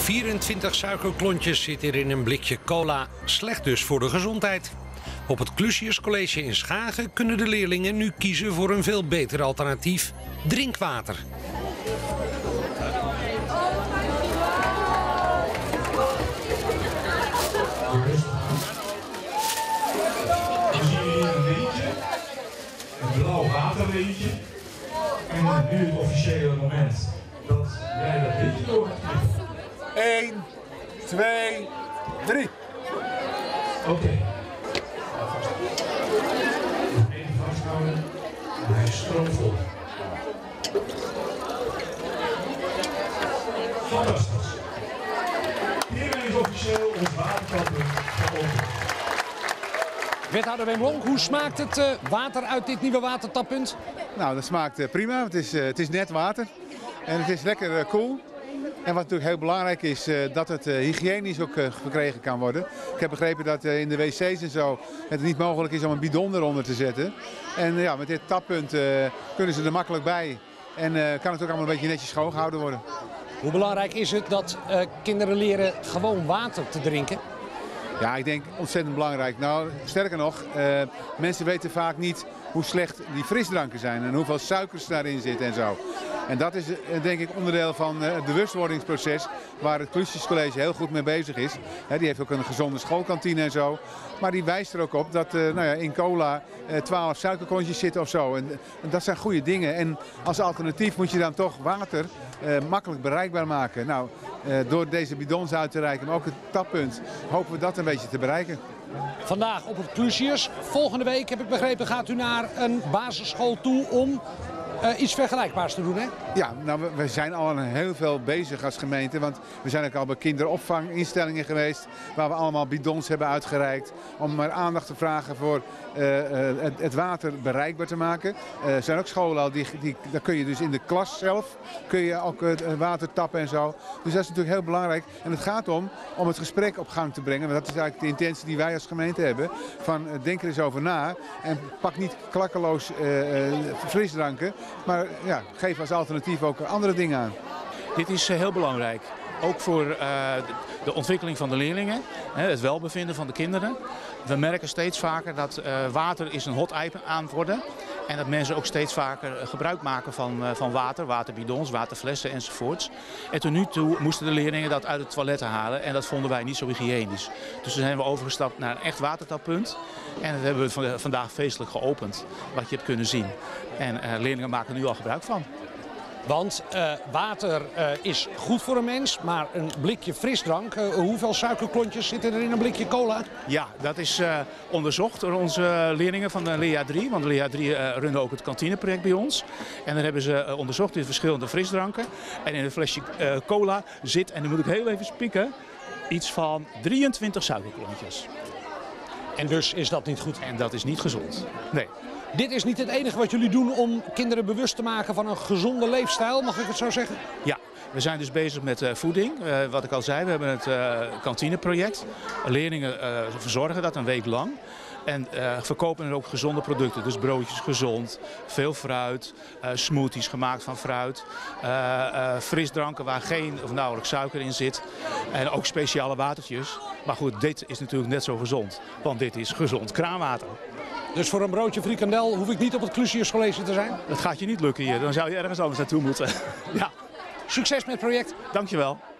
24 suikerklontjes zitten er in een blikje cola, slecht dus voor de gezondheid. Op het Clusius College in Schagen kunnen de leerlingen nu kiezen voor een veel beter alternatief: drinkwater. Dan zien we hier een leentje, een blauw waterleentje. En nu het officiële moment dat jij dat leentje door gaat knippen. 1, 2, 3. Oké. Even vasthouden. Hij is stroomvol. Fantastisch. Hiermee is officieel ons watertappunt geopend. Wethouder Wim Lonk, hoe smaakt het water uit dit nieuwe watertappunt? Nou, dat smaakt prima. Het is net water en het is lekker koel. En wat natuurlijk heel belangrijk is, dat het hygiënisch ook verkregen kan worden. Ik heb begrepen dat in de wc's en zo het niet mogelijk is om een bidon eronder te zetten. En ja, met dit tappunt kunnen ze er makkelijk bij en kan het ook allemaal een beetje netjes schoongehouden worden. Hoe belangrijk is het dat kinderen leren gewoon water te drinken? Ja, ik denk ontzettend belangrijk. Nou, sterker nog, mensen weten vaak niet hoe slecht die frisdranken zijn en hoeveel suikers daarin zitten en zo. En dat is denk ik onderdeel van het bewustwordingsproces waar het Clusius College heel goed mee bezig is. Die heeft ook een gezonde schoolkantine en zo. Maar die wijst er ook op dat in cola 12 suikerklontjes zitten of zo. En dat zijn goede dingen. En als alternatief moet je dan toch water makkelijk bereikbaar maken. Nou, door deze bidons uit te reiken, maar ook het tappunt, hopen we dat een beetje te bereiken. Vandaag op het Clusius. Volgende week, heb ik begrepen, gaat u naar een basisschool toe om iets vergelijkbaars te doen, hè? Ja, nou, we zijn al heel veel bezig als gemeente, want we zijn ook al bij kinderopvanginstellingen geweest waar we allemaal bidons hebben uitgereikt om maar aandacht te vragen voor het water bereikbaar te maken. Er zijn ook scholen al, daar kun je dus in de klas zelf kun je ook het water tappen en zo. Dus dat is natuurlijk heel belangrijk. En het gaat om het gesprek op gang te brengen, want dat is eigenlijk de intentie die wij als gemeente hebben. Van denk er eens over na en pak niet klakkeloos frisdranken, maar ja, geef als alternatief ook andere dingen aan. Dit is heel belangrijk. Ook voor de ontwikkeling van de leerlingen, het welbevinden van de kinderen. We merken steeds vaker dat water is een hot item aan het worden. En dat mensen ook steeds vaker gebruik maken van water, waterbidons, waterflessen enzovoorts. En tot nu toe moesten de leerlingen dat uit het toilet halen en dat vonden wij niet zo hygiënisch. Dus toen zijn we overgestapt naar een echt watertappunt. En dat hebben we vandaag feestelijk geopend, wat je hebt kunnen zien. En leerlingen maken er nu al gebruik van. Want water is goed voor een mens, maar een blikje frisdrank, hoeveel suikerklontjes zitten er in een blikje cola? Ja, dat is onderzocht door onze leerlingen van de Lea 3. Want de Lea 3 runnen ook het kantineproject bij ons. En dan hebben ze onderzocht in verschillende frisdranken. En in een flesje cola zit, en nu moet ik heel even spieken, iets van 23 suikerklontjes. En dus is dat niet goed? En dat is niet gezond. Nee. Dit is niet het enige wat jullie doen om kinderen bewust te maken van een gezonde leefstijl, mag ik het zo zeggen? Ja, we zijn dus bezig met voeding. Wat ik al zei, we hebben het kantineproject. Leerlingen verzorgen dat een week lang. En verkopen er ook gezonde producten. Dus broodjes gezond, veel fruit, smoothies gemaakt van fruit. Frisdranken waar geen of nauwelijks suiker in zit. En ook speciale watertjes. Maar goed, dit is natuurlijk net zo gezond. Want dit is gezond kraanwater. Dus voor een broodje frikandel hoef ik niet op het Clusius College te zijn? Dat gaat je niet lukken hier. Dan zou je ergens anders naartoe moeten. Ja. Succes met het project. Dankjewel.